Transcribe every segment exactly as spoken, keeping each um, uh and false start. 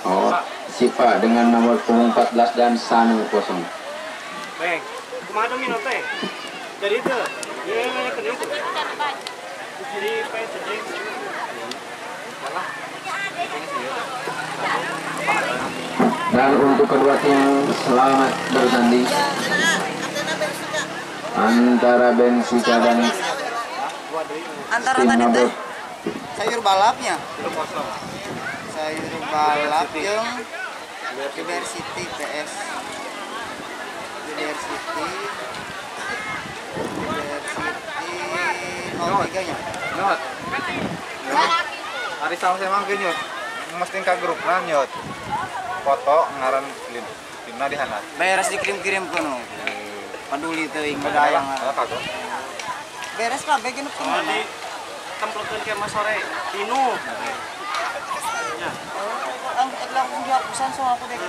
Oh, Siva dengan nomor punggung empat belas dan Sanu kosong. Bang, kemana minum teh? Jadi itu, ya mana kerja itu? Jadi pengen sedih. Malah. Dan untuk kedua tim selamat bertanding antara Bensika dan antara tadi teh sayur balapnya sayur balap yang Diversity P S Diversity Diversity nol tiga nya Nyot. Hari sama saya mangke nyot. Mesti ka grup nyot. Foto ngaran film. Timna di sana. beres dikirim-kirim kono peduli teuing budaya Kagok. beres kabeh gini kemana Tempelkan ke mas sore, Tinu. Ya. ang lang kung dihapusan so ako dek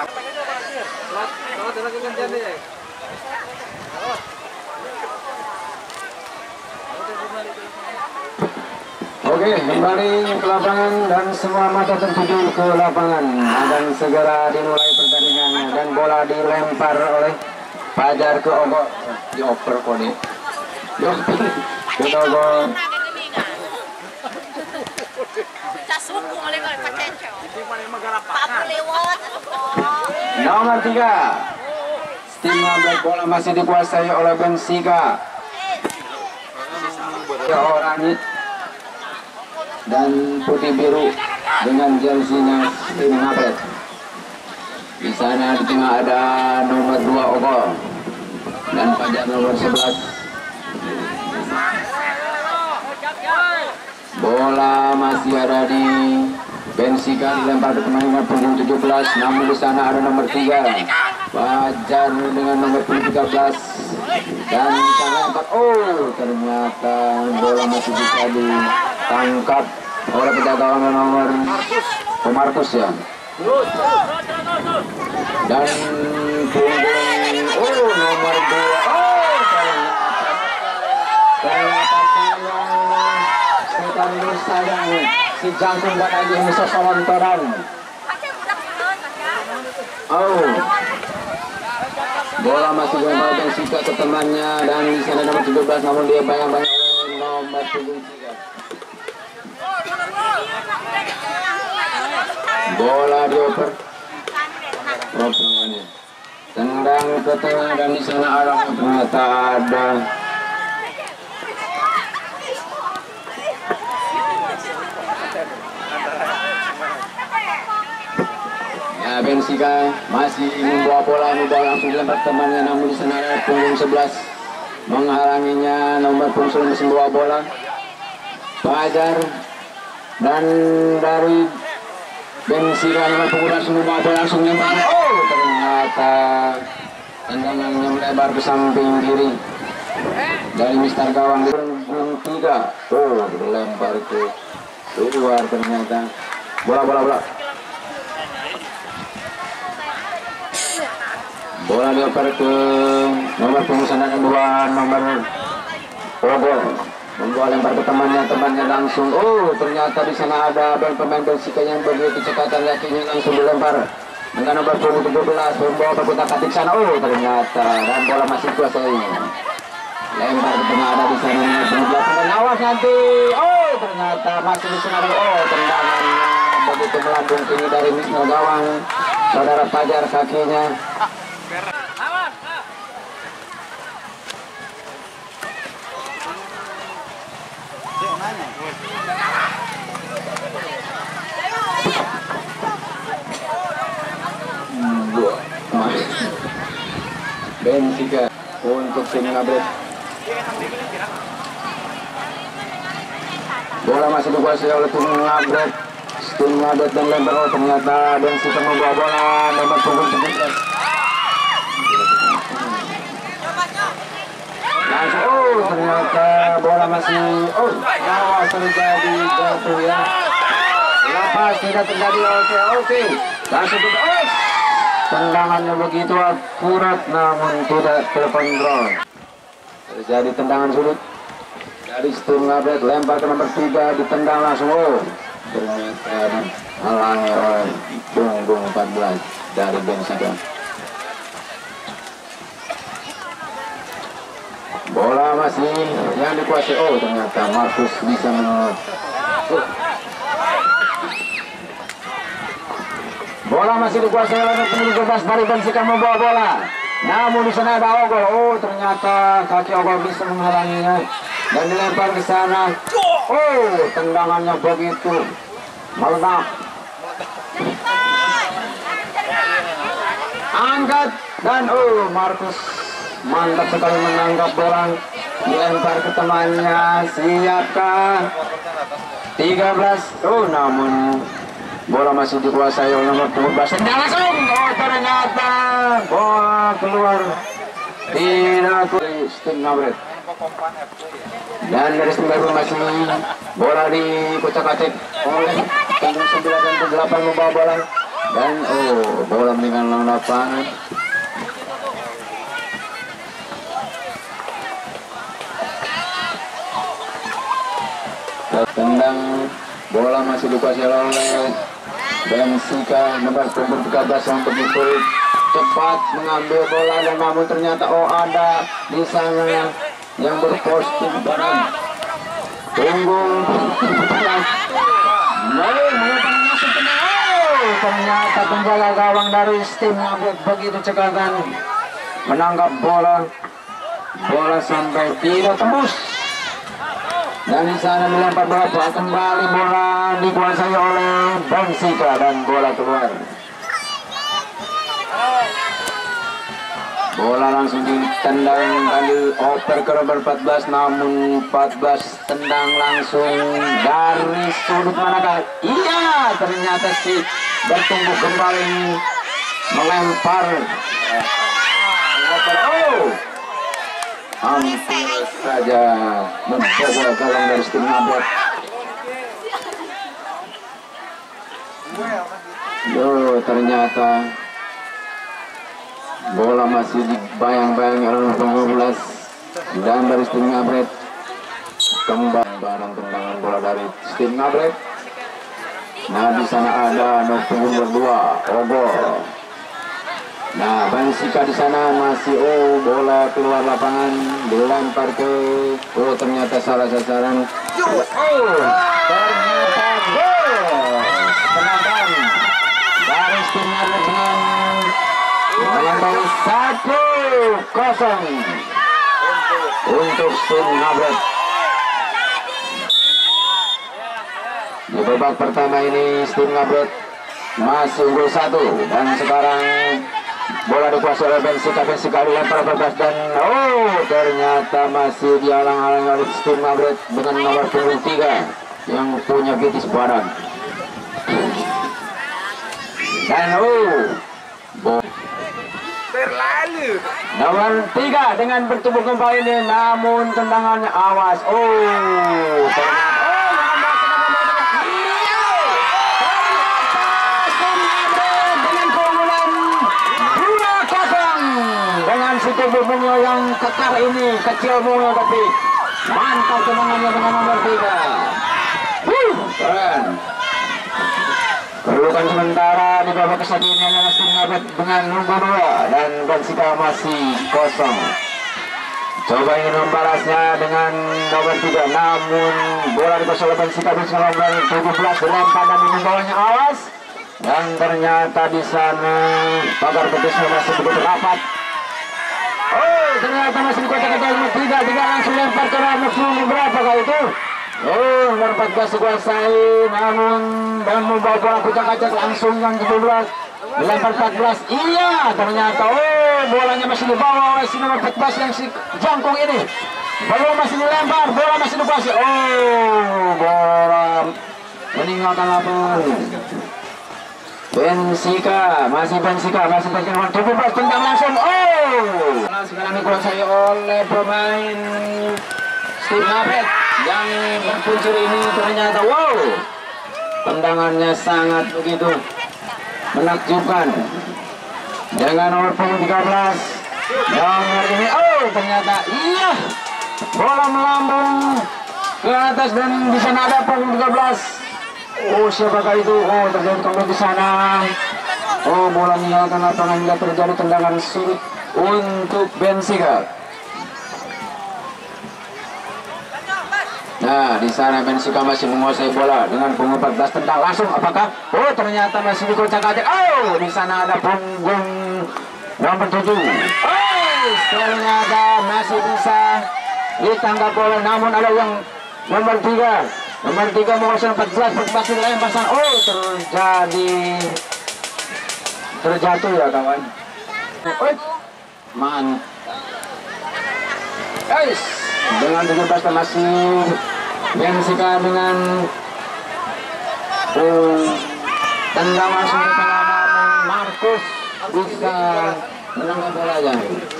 Oke, kembali ke lapangan dan semua mata tertuju ke lapangan. Akan segera dimulai pertandingannya dan bola dilempar oleh Fajar ke Ogo. Dioper kode. Dioper ke Ogo. Nomor tiga. Tim Ngabret bola masih dikuasai oleh Bensika. Oranye dan putih biru dengan jersinya tim Ngabret. Di sana di tengah ada nomor dua Ogo dan Fajar nomor sebelas. Bola masih ada di Bensika, dilempar ke teman punggung tujuh belas, namun di sana ada nomor tiga Fajar dengan nomor tiga belas dan sana empat. Oh, ternyata bola masih bisa ditangkap oleh penjaga gawang nomor Markus ya. Dan punggung oh nomor dua. Oh, ternyata setan sadang si jangkung dan lagi bisa salontoran. Oh, bola masih dilempar Bensika ke temannya dan di sana nomor tujuh belas namun dia bayang-bayang oleh nomor punggung tiga. Bola dioper. Oh, tangannya. Tendang ke tengah dan di sana arah ternyata ada ya, Bensika masih membawa bola, membawa langsung dilempar temannya namun di sana ada punggung sebelas menghalanginya nomor punggung membawa bola Fajar dan dari Bensika nomor punggung langsung membawa bola langsung lempar. Oh, ternyata tendangannya melebar ke samping kiri dari Mister Gawang di punggung tiga. Oh, dilempar ke luar ternyata. Bola bola bola. Bola dioper ke nomor punggung sana dua nomor Ogo membawa lempar ke temannya, temannya langsung. Oh, ternyata di sana ada pemain Bensika yang begitu cekatan kakinya langsung dilempar dengan nomor punggung tujuh belas membawa berputar kaki sana. Oh, ternyata dan bola masih kuasai. Lempar ke tengah ada di sana nomor delapan. Awas nanti. Oh, ternyata masih di sana. Oh, tendangannya begitu melambung tinggi dari Mister Gawang saudara Fajar kakinya. Bensika untuk tim Ngabret. Bola masih dikuasai oleh tim Ngabret. Tim Ngabret dan lempar. Oh, ternyata Bensika membawa bola nomor punggung tujuh belas. Langsung, oh ternyata bola masih, oh awas terjadi jatuh ya. Lepas tidak terjadi, oke oke. Langsung ke, oh tendangannya begitu akurat namun tidak terkontrol. Terjadi tendangan sulit dari tim Ngabret, lempar ke nomor tiga, ditendang langsung. Oh ternyata dihalangi oleh empat belas dari Benfica. Bola masih yang dikuasai. Oh, ternyata Marcus bisa men oh. Bola masih dikuasai oleh pemain bebas dari Benfica membawa bola. Namun di sana ada Ogol. Oh, ternyata kaki Ogol bisa menghalanginya dan dilempar ke sana. Oh, tendangannya begitu meledak. Angkat dan oh, Marcus mantap sekali menangkap bola, dilempar ke temannya. Siapkah? tiga belas. Oh, namun bola masih dikuasai oleh nomor tujuh belas. Tendang langsung. Oh, ternyata bola keluar. Tidak dari Steam Nabret. Dan dari Steam Nabret masih bola dikucak-kacik oleh punggung sembilan dan delapan membawa bola. Dan oh, bola meninggalkan lapangan. Tendang bola masih dikuasai oleh Benfica nomor punggung tiga belas yang begitu cepat mengambil bola, dan namun ternyata oh ada di sana yang berposting pada punggung masuk tendang. Oh, ternyata penjaga gawang dari Steam Nabret begitu cekatan menangkap bola, bola sampai tidak tembus. Dan di sana melempar bola kembali, bola dikuasai oleh Benfica dan bola keluar. Bola langsung ditendang dan dioper ke nomor empat belas, namun empat belas tendang langsung dari sudut manakah? Iya, ternyata si bertumbuh kembali melempar. Oh, hampir saja membobol gawang dari Steam Nabret. Yo, ternyata bola masih dibayang-bayang oleh dua belas dan dari Steam Nabret kembali barang tendangan bola dari Steam Nabret. Nah, di sana ada nomor dua Ogol. Nah, Benfica di sana masih oh, bola keluar lapangan dilempar ke oh, ternyata salah sasaran. Oh, ternyata gol. Tendangan dari Steam Nabret dengan menyampai satu kosong untuk Steam Nabret. Di babak pertama ini Steam Nabret masih unggul satu, dan sekarang bola dikuasai oleh Benfica. Benfica dilempar bebas dan oh, ternyata masih dihalang-halangi oleh Steam Nabret dengan nomor punggung tiga yang punya gitis badan. Dan oh, Terlalu. nomor tiga dengan bertumbuh kembali ini, namun tendangannya awas. Oh, ternyata tubuh yang kekar ini, kecil bunga tapi mantap tendangannya dengan nomor tiga. Wuh, keren. Kedudukan sementara di babak kesatu ini adalah Steam Nabret dengan nomor dua dan Benfica masih kosong. Coba ingin membalasnya dengan nomor tiga, namun bola dikuasai oleh Benfica dengan nomor tujuh belas dilempar dan membawanya awas. Dan ternyata di sana pagar betisnya masih begitu rapat. Oh, ternyata masih dikuasai nomor tiga, tiga langsung lempar ke nomor berapa kali itu? Oh, nomor empat belas dikuasai, namun dan membawa bola kucak-kacak langsung yang tujuh belas dilempar empat belas. Iya, ternyata oh, bolanya masih dibawa oleh si nomor empat belas yang si jangkung ini. Bola masih dilempar, bola masih dikuasai. Oh, bola meninggalkan lapangan. Benfica, masih Benfica, masih Benfica nomor tujuh belas tendang langsung. Oh, sekarang dikuasai oleh pemain Steam Nabret yang berpuncur ini. Ternyata wow, tendangannya sangat begitu menakjubkan dengan nomor punggung tiga belas nomor ini. Oh, ternyata iya, bola melambung ke atas dan di sana ada punggung tiga belas. Oh, siapakah itu? Oh, terjadi kembali di sana. Oh, bola meninggalkan lapangan hingga terjadi tendangan sulit untuk Benfica. Nah, di sana Benfica masih menguasai bola dengan punggung empat belas, tendang langsung. Apakah? Oh, ternyata masih dikocak-kacak. Oh, di sana ada punggung nomor tujuh. Oh, ternyata masih bisa ditangkap bola, namun ada yang nomor tiga. Nomor tiga menguasai empat belas, empat belas dilempasan. Oh, terjadi terjatuh ya kawan. Oh, man. Guys, dengan tujuh belas masih Benfica dengan oh, tendang langsung ke tengah, namun Marcus bisa menangkap bolanya.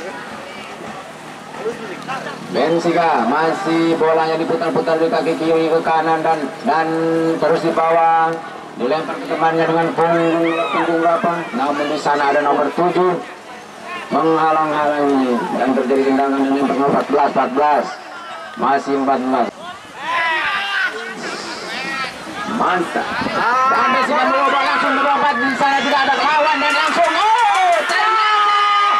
Benfica masih bolanya diputar-putar di kaki kiri ke kanan dan dan terus di bawah, dilempar ke temannya dengan punggung punggung berapa, namun di sana ada nomor tujuh menghalang-halangi dan terjadi tendangan dengan nomor empat belas, empat belas masih empat belas. Mantap. Dan Benfica melobak langsung melompat, di sana tidak ada lawan dan langsung oh ternyata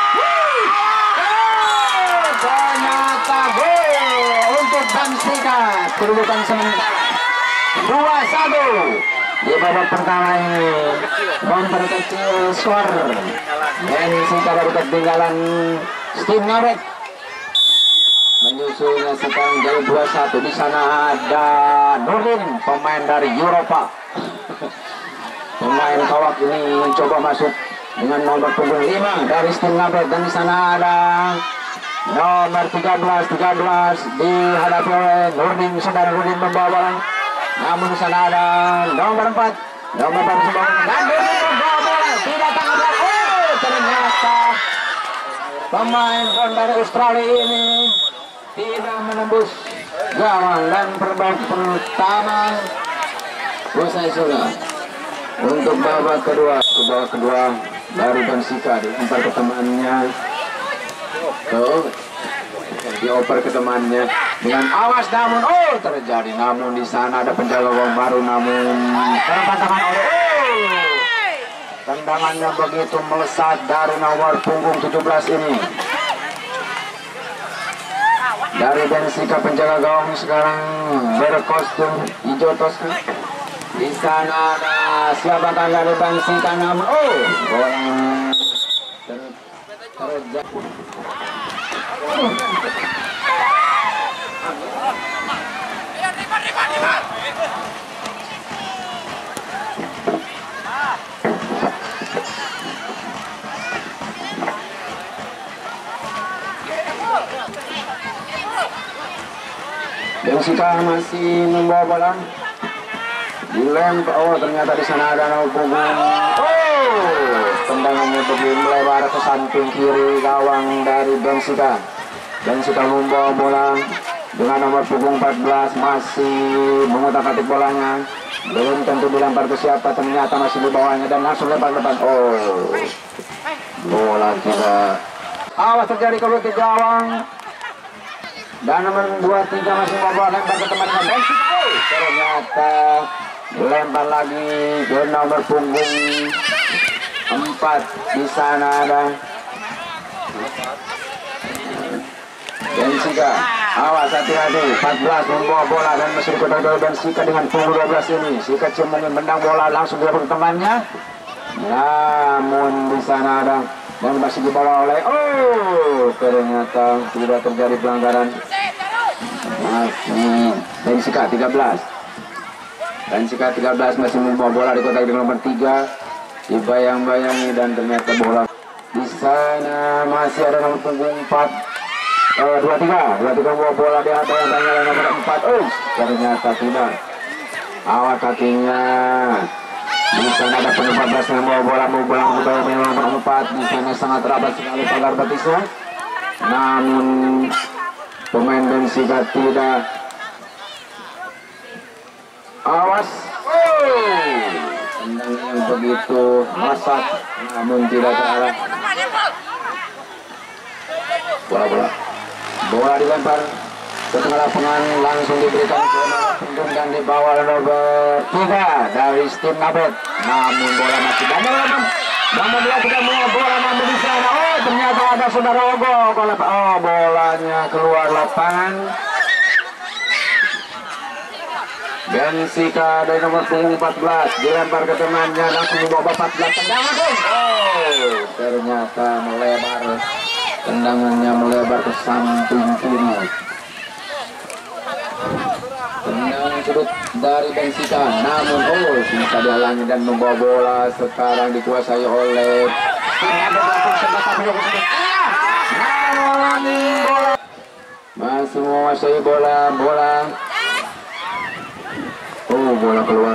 oh, ternyata gol untuk Benfica, kedudukan sementara dua satu. Di babak pertama ini memperkecil skor. Benfica dari ketinggalan Steam Nabet, menyusulnya sekarang jadi dua satu. Di sana ada Nurdin, pemain dari Eropa. Pemain kawak ini mencoba masuk dengan nomor punggung lima dari Steam Nabet, dan di sana ada nomor tiga belas tiga belas dihadapi oleh Nurdin. Saudara Nurdin membawa bola, namun di sana ada nomor empat, nomor empat membawa dan Nurdin membawa bola, tidak tangkap bola. Oh, ternyata pemain dari Australia ini tidak menembus gawang, dan babak pertama usai sudah. Untuk babak kedua, ke babak kedua dari Benfica dioper ke temannya, oh, dioper ke temannya dengan awas, namun oh terjadi, namun di sana ada penjaga gawang baru, namun terpatahkan oleh oh, tendangannya begitu melesat dari nomor punggung tujuh belas ini. Dari Benfica penjaga gawang sekarang berkostum hijau toska. Di sana ada siapakah dari Benfica, namun oh bola ter terjatuh. Benfica masih membawa bola, dilempar. Oh, ternyata di sana ada nomor punggung. Oh, tendangannya begitu melebar ke samping kiri gawang dari Benfica. Benfica membawa bola dengan nomor punggung empat belas, masih mengutak-atik bolanya. Belum tentu dilempar ke siapa, ternyata masih di bawahnya dan langsung lempar depan. Oh, bola tidak. Awas terjadi ke gawang. Dan nomor dua tiga masih mau lempar ke temannya Benfica. Oh, ternyata lempar lagi ke nomor punggung empat. Di sana ada Benfica. Awas hati-hati, empat belas membawa bola dan masih dikotak oleh Benfica dengan punggung dua belas ini. Si kecil menendang bola langsung ke temannya, namun di sana ada dan masih dibawa oleh oh ternyata tidak terjadi pelanggaran. Masih Benfica tiga belas. Benfica tiga belas masih membawa bola di kotak dengan nomor tiga, dibayang-bayangi dan ternyata bola di sana masih ada nomor punggung empat, eh, dua tiga, dua tiga membawa bola di atas yang tanya nomor empat. Oh, ternyata tidak. Awak kakinya. Di sana ada penuh empat belas yang membawa bola, mau bola ke bawah nomor empat. Di sana sangat rapat sekali pagar betisnya, namun pemain Benfica tidak. Awas, oh, tendangan yang begitu masat, namun tidak ke arah bola-bola. Bola dilempar ke tengah lapangan, langsung diberikan ke punggung dan dibawa nomor tiga dari Steam Nabet, namun bola masih dan Nomor dua tidak mau bola namun di sana. Oh ternyata ada saudara Ogo. Oh bolanya keluar lapangan. Bensika dari nomor punggung empat belas dilempar ke temannya langsung dibawa empat belas tendang langsung. Oh ternyata melebar, tendangannya melebar ke samping kiri. Tendangan sudut dari Bensika, namun oh bisa dihalangi dan membawa bola sekarang dikuasai oleh bola masih menguasai bola bola. Oh bola keluar.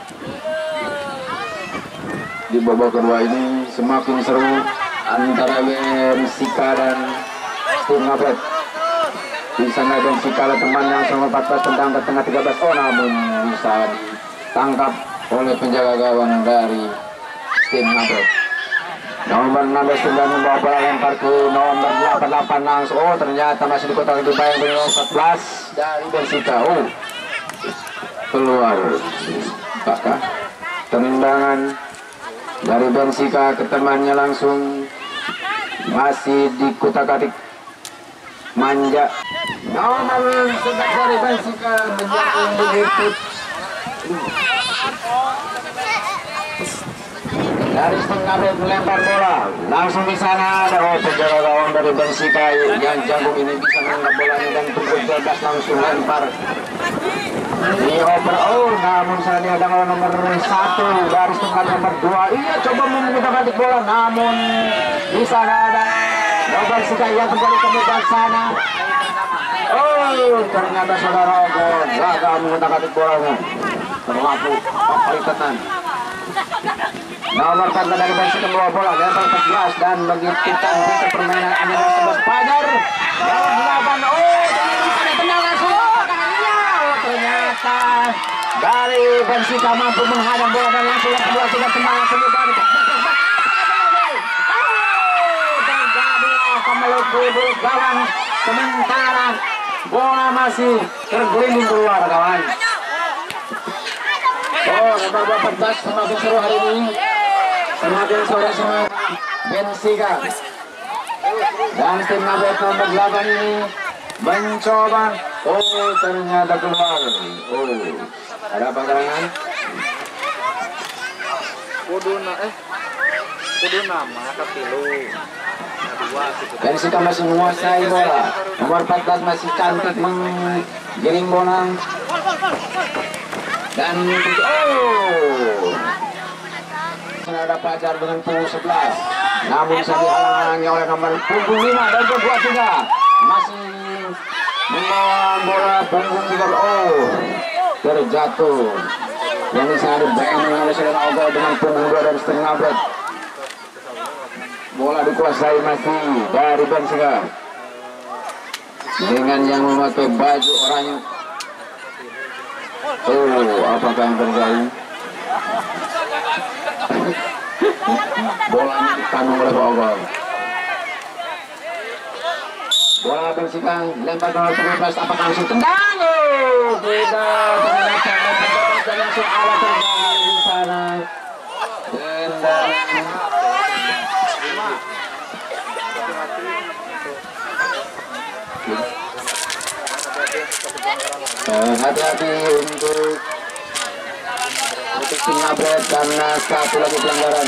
Di babak kedua ini semakin seru antara Bensika dan tim Ngabret. Di sana Bensika ada teman yang sama empat belas tendang ke tengah tiga belas. Oh namun bisa ditangkap oleh penjaga gawang dari tim Ngabret. Nomor enam belas tendang membawa bola lempar ke nomor delapan delapan langsung. Oh ternyata masih di kotak lebih baik dari empat belas dari Bensika. Oh keluar. Apakah tendangan dari Bensika ke temannya langsung masih di kutak-atik manja. Nomor sebelas dari Bensika menjauh begitu dari setengah bed melempar bola langsung di sana ada oh, penjaga gawang dari Bensika yang jagung ini bisa menangkap bolanya dan pukul dua belas langsung lempar di oper. Oh namun saat ini ada nomor satu dari setengah nomor dua. Iya coba memutar-atik bola namun di sana ada nomor Bensika yang kembali ke medan sana. Oh ternyata saudara Ogo gagal memutar-atik bolanya, terlalu kepaiketan. Nomor empat dari Bensika membawa bola lempar ke gelas dan begitu cantik permainan ini sebelas Fajar. Nomor delapan oh ternyata tenang langsung. Ternyata dari Bensika mampu menghadang bola dan langsung yang kedua tidak tenang langsung dibalik. Terjadi kemelukui gawang sementara bola masih tergelinding keluar kawan. Oh nomor empat belas semakin seru hari ini, semakin sore semangat Bensika dan tim Ngabret nomor delapan ini mencoba. Oh ternyata keluar. Oh ada apa gerangan? Kuduna eh kudu nama katilu. Bensika masih menguasai bola. Nomor empat belas masih cantik menggiring bola. Dan oh ada Fajar dengan punggung sebelas. Namun bisa dihalang-halangi oleh nomor punggung lima dan dua tiga. Masih membawa bola punggung tiga. Oh terjatuh. Yang bisa dibayangkan oleh saudara Ogo dengan punggung dua dan setengah Ngabret. Bola dikuasai masih dari Bensika dengan yang memakai baju oranye. Oh apakah yang terjadi? Bolanya ditanggung oleh Ogo. Bola Bensika lempar ke nomor tiga belas. Apakah langsung tendang? Oh tidak, ternyata dan langsung alat terjadi di sana. Tendang. Hati-hati untuk untuk tim Ngabret karena satu lagi pelanggaran.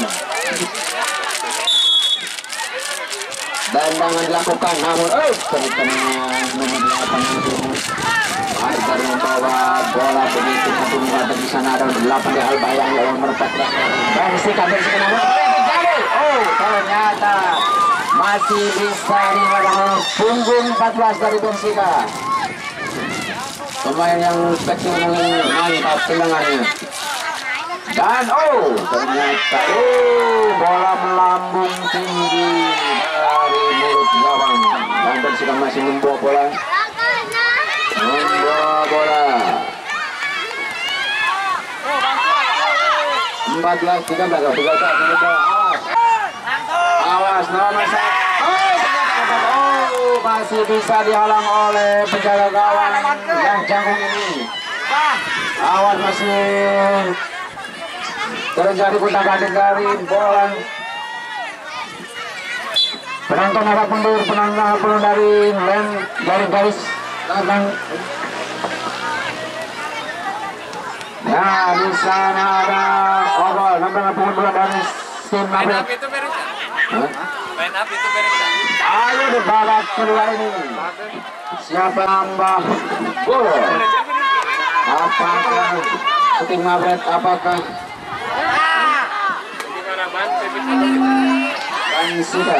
Tendangan dilakukan namun oh terkena nomor delapan itu Fajar membawa bola begitu satu meter di sana ada delapan di Albayang yang nomor empat belas. Bensika Bensika nomor jauh. Oh ternyata masih bisa dilakukan punggung empat belas dari Bensika. Pemain yang kecil mantap tendangannya. Dan oh ternyata oh bola melambung tinggi dari mulut gawang dan Bensika masih membawa bola membawa bola empat belas tiga belas tiga belas awas awas nomor satu. Oh masih bisa dihalang oleh penjaga gawang yang jagung ini. Awas masih terjadi kutak-atik dari bola Penonton harap mundur, penonton harap mundur dari lem dari garis belakang. Ya, di sana ada Obol nomor delapan puluh dua dari tim Main Mabel. up itu beres nggak? Hah? Main up itu beres nggak? Ayo di babak kedua ini. Siapa nambah gol? Apakah tim Mabel? Apakah Gimana ban? dan sudah?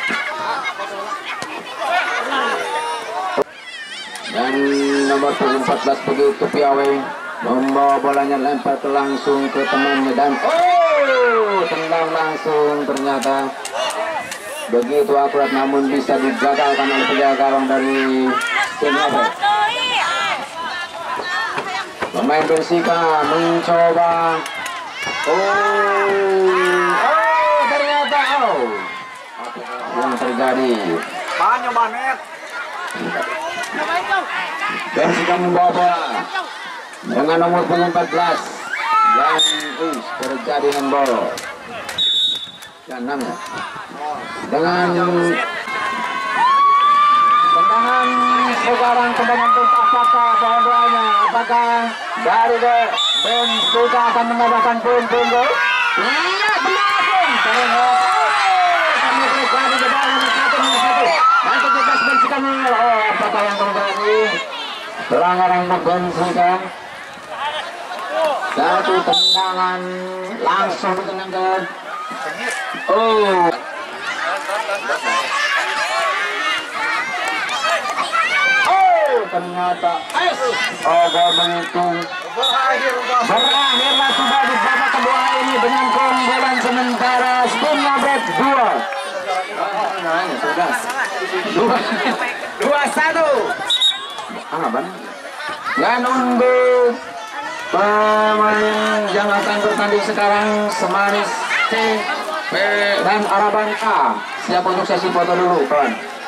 Dan nomor empat belas begitu piawai membawa bolanya, lempar ke langsung ke temannya dan oh, tendang langsung, ternyata begitu akurat namun bisa digagalkan oleh penjaga gawang dari tim Mabel. Pemain Persika mencoba, oh, oh ternyata oh, apa yang terjadi? Banyak banget. Persika membawa bola dengan nomor empat belas yang uh, terjadi handball dan enam ya. Dengan tendangan sekarang tendangan terus, apakah doanya apakah dari Persika akan mengadakan poin-poin gol? Iya benar pun kami terjadi di dalam satu satu dan ketika Persika oh, apakah yang terjadi? Pelanggaran Persika. Satu tendangan langsung ditendangkan. Oh. Oh, ternyata oh, gol begitu. Berakhirlah sudah di babak kedua ini dengan keunggulan sementara tim Mabel dua. Sudah. Dua. Dua satu. Ah, bang. Dan untuk pemain yang akan bertanding sekarang Semanis C, B, dan Araban A. Siap untuk sesi foto dulu, kawan.